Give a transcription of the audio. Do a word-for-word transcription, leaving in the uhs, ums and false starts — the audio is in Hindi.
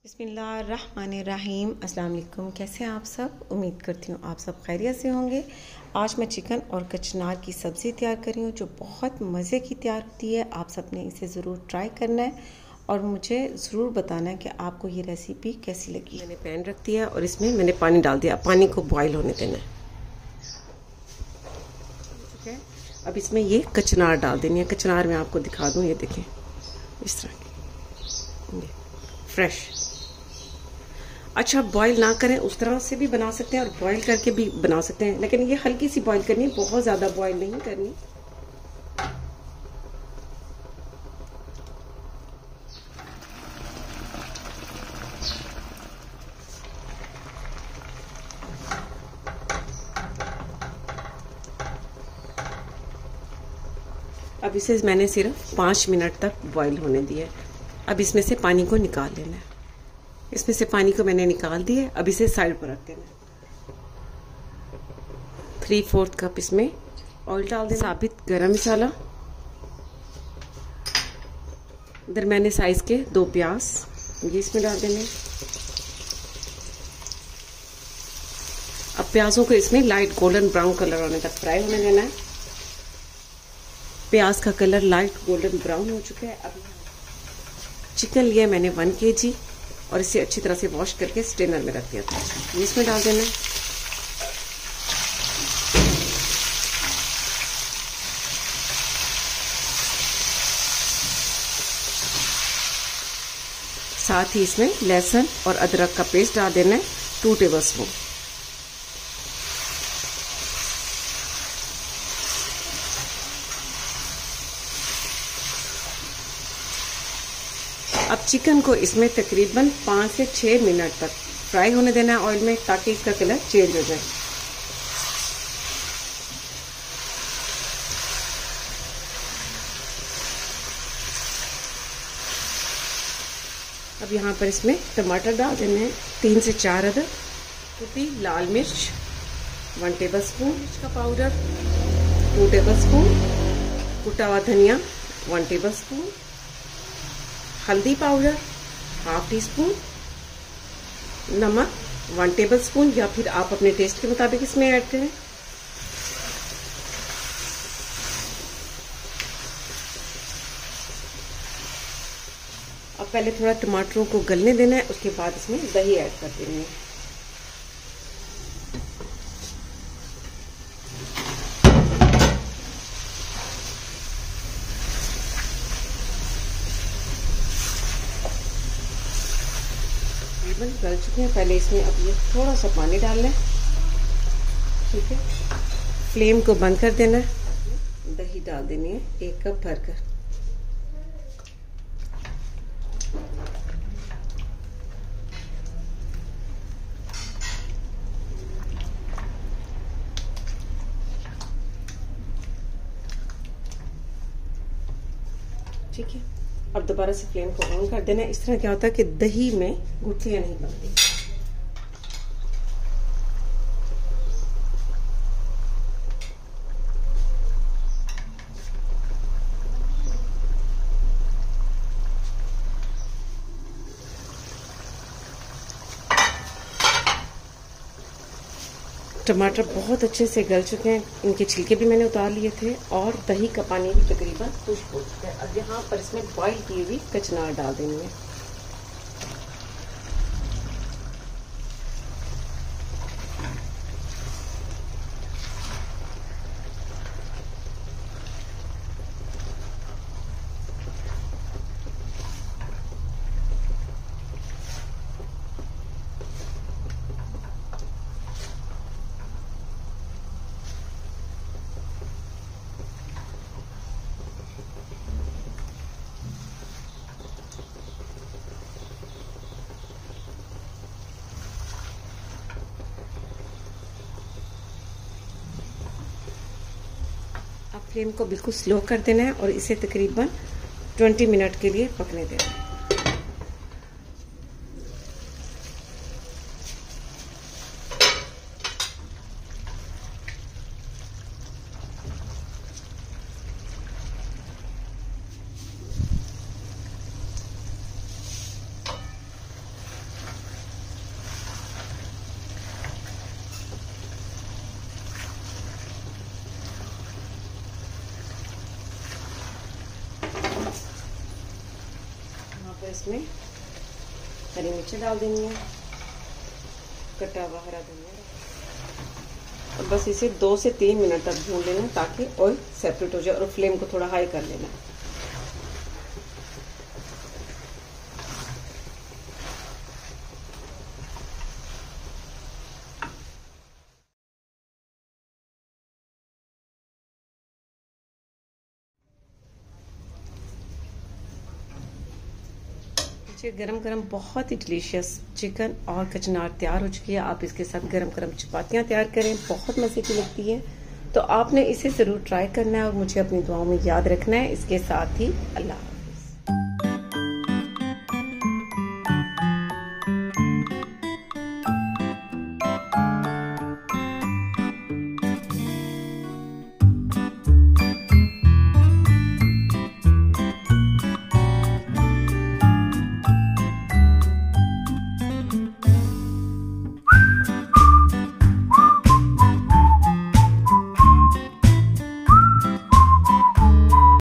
बिस्मिल्लाहिर्रहमानिर्रहीम। अस्सलाम वालेकुम। कैसे हैं आप सब? उम्मीद करती हूँ आप सब खैरियत से होंगे। आज मैं चिकन और कचनार की सब्ज़ी तैयार कर रही हूँ जो बहुत मज़े की तैयार होती है। आप सब ने इसे ज़रूर ट्राई करना है और मुझे ज़रूर बताना है कि आपको ये रेसिपी कैसी लगी। मैंने पैन रख दिया और इसमें मैंने पानी डाल दिया। पानी को बॉयल होने देना है। ठीक है, अब इसमें ये कचनार डाल देनी है। कचनार मैं आपको दिखा दूँ, ये देखें इस तरह की, ये फ्रेश। अच्छा, बॉईल ना करें, उस तरह से भी बना सकते हैं और बॉईल करके भी बना सकते हैं, लेकिन ये हल्की सी बॉईल करनी है, बहुत ज़्यादा बॉईल नहीं करनी। अब इसे मैंने सिर्फ पाँच मिनट तक बॉईल होने दिया। अब इसमें से पानी को निकाल लेना है। इसमें से पानी को मैंने निकाल दिया। अब इसे साइड पर रख देना। थ्री फोर्थ कप इसमें ऑयल डाल देना। साबित गरम मसाला, दरमियाने साइज के दो प्याज ये इसमें डाल देने। अब प्याजों को इसमें लाइट गोल्डन ब्राउन कलर होने तक फ्राई होने देना है। प्याज का कलर लाइट गोल्डन ब्राउन हो चुका है। अब चिकन लिया मैंने वन के जी और इसे अच्छी तरह से वॉश करके स्ट्रेनर में रख दिया था। इसमें डाल देना। साथ ही इसमें लहसुन और अदरक का पेस्ट डाल देना है, टू टेबल स्पून। अब चिकन को इसमें तकरीबन पाँच से छः मिनट तक फ्राई होने देना है ऑयल में, ताकि इसका कलर चेंज हो जाए। अब यहाँ पर इसमें टमाटर डाल देने हैं, तीन से चार अदर। कुटी लाल मिर्च वन टेबल स्पून, मिर्च का पाउडर टू टेबल स्पून, कुटा हुआ धनिया वन टेबल स्पून, हल्दी पाउडर हाफ टी स्पून, नमक वन टेबल स्पून या फिर आप अपने टेस्ट के मुताबिक इसमें ऐड करें। अब पहले थोड़ा टमाटरों को गलने देना है, उसके बाद इसमें दही ऐड कर देनी है। गल चुके हैं। पहले इसमें अब ये थोड़ा सा पानी डाल लें। ठीक है, फ्लेम को बंद कर देना है। दही डाल देनी है एक कप भरकर। ठीक है, अब दोबारा से फ्लेम को ऑन कर देना है। इस तरह क्या होता है कि दही में गुठलियां नहीं बनती। टमाटर बहुत अच्छे से गल चुके हैं, इनके छिलके भी मैंने उतार लिए थे और दही का पानी भी तकरीबन खुश्क हो चुका है। अब यहाँ पर इसमें बॉईल की हुई कचनार डाल देनी है। अब फ्लेम को बिल्कुल स्लो कर देना है और इसे तकरीबन बीस मिनट के लिए पकने देना है। इसमें हरी मिर्च डाल देनी है, कटा हुआ हरा धनिया, और बस इसे दो से तीन मिनट तक भून लेना ताकि ऑयल सेपरेट हो जाए, और फ्लेम को थोड़ा हाई कर लेना। गरम गरम बहुत ही डिलीशियस चिकन और कचनार तैयार हो चुकी है। आप इसके साथ गरम गरम चपातियां तैयार करें, बहुत मजे की लगती है। तो आपने इसे जरूर ट्राई करना है और मुझे अपनी दुआओं में याद रखना है। इसके साथ ही अल्लाह।